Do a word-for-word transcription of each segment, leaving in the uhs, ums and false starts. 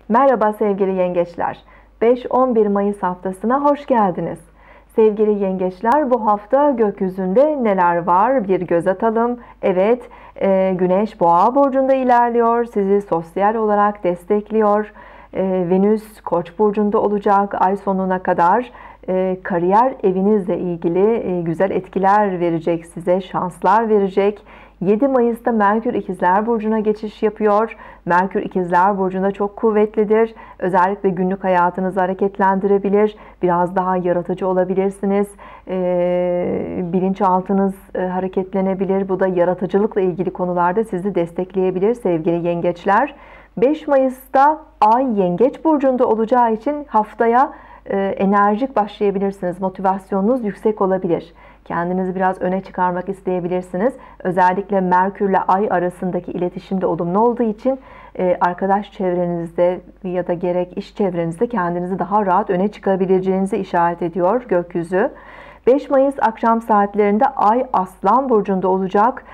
Merhaba sevgili yengeçler. beş on bir Mayıs haftasına hoş geldiniz. Sevgili yengeçler, bu hafta gökyüzünde neler var bir göz atalım. Evet, e, Güneş Boğa burcunda ilerliyor. Sizi sosyal olarak destekliyor. E, Venüs Koç burcunda olacak ay sonuna kadar. E, kariyer evinizle ilgili e, güzel etkiler verecek size, şanslar verecek. yedi Mayıs'ta Merkür İkizler Burcu'na geçiş yapıyor. Merkür İkizler Burcu'nda çok kuvvetlidir. Özellikle günlük hayatınızı hareketlendirebilir. Biraz daha yaratıcı olabilirsiniz. Ee, bilinçaltınız e, hareketlenebilir. Bu da yaratıcılıkla ilgili konularda sizi destekleyebilir sevgili yengeçler. beş Mayıs'ta Ay Yengeç Burcu'nda olacağı için haftaya e, enerjik başlayabilirsiniz. Motivasyonunuz yüksek olabilir. Kendinizi biraz öne çıkarmak isteyebilirsiniz. Özellikle Merkür ile Ay arasındaki iletişimde olumlu olduğu için arkadaş çevrenizde ya da gerek iş çevrenizde kendinizi daha rahat öne çıkabileceğinizi işaret ediyor gökyüzü. beş Mayıs akşam saatlerinde Ay Aslan Burcu'nda olacak.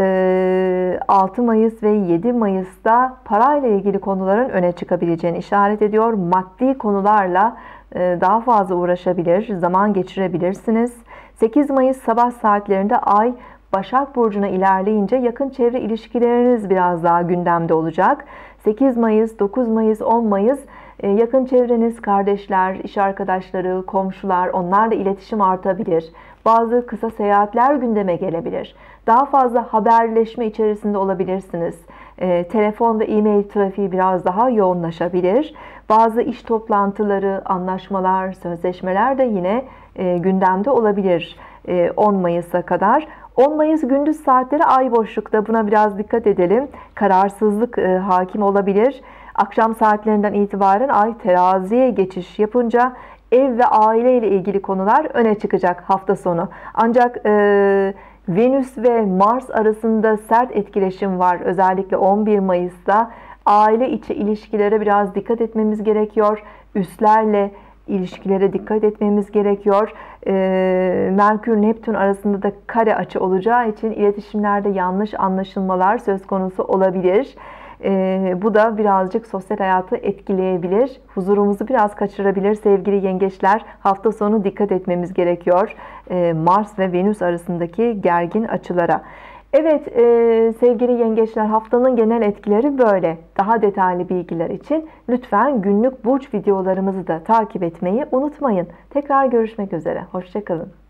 altı Mayıs ve yedi Mayıs'ta parayla ilgili konuların öne çıkabileceğini işaret ediyor. Maddi konularla daha fazla uğraşabilir, zaman geçirebilirsiniz. sekiz Mayıs sabah saatlerinde Ay Başak Burcu'na ilerleyince yakın çevre ilişkileriniz biraz daha gündemde olacak. sekiz Mayıs, dokuz Mayıs, on Mayıs yakın çevreniz, kardeşler, iş arkadaşları, komşular, onlarla iletişim artabilir. Bazı kısa seyahatler gündeme gelebilir. Daha fazla haberleşme içerisinde olabilirsiniz. E, telefon ve e-mail trafiği biraz daha yoğunlaşabilir. Bazı iş toplantıları, anlaşmalar, sözleşmeler de yine e, gündemde olabilir e, on Mayıs'a kadar. on Mayıs gündüz saatleri ay boşlukta, buna biraz dikkat edelim. Kararsızlık e, hakim olabilir. Akşam saatlerinden itibaren ay teraziye geçiş yapınca ev ve aile ile ilgili konular öne çıkacak hafta sonu. Ancak e, Venüs ve Mars arasında sert etkileşim var. Özellikle on bir Mayıs'ta aile içi ilişkilere biraz dikkat etmemiz gerekiyor. Üstlerle ilişkilere dikkat etmemiz gerekiyor. E, Merkür Neptün arasında da kare açı olacağı için iletişimlerde yanlış anlaşılmalar söz konusu olabilir. E, bu da birazcık sosyal hayatı etkileyebilir. Huzurumuzu biraz kaçırabilir sevgili yengeçler. Hafta sonu dikkat etmemiz gerekiyor. E, Mars ve Venüs arasındaki gergin açılara. Evet e, sevgili yengeçler, haftanın genel etkileri böyle. Daha detaylı bilgiler için lütfen günlük burç videolarımızı da takip etmeyi unutmayın. Tekrar görüşmek üzere. Hoşça kalın.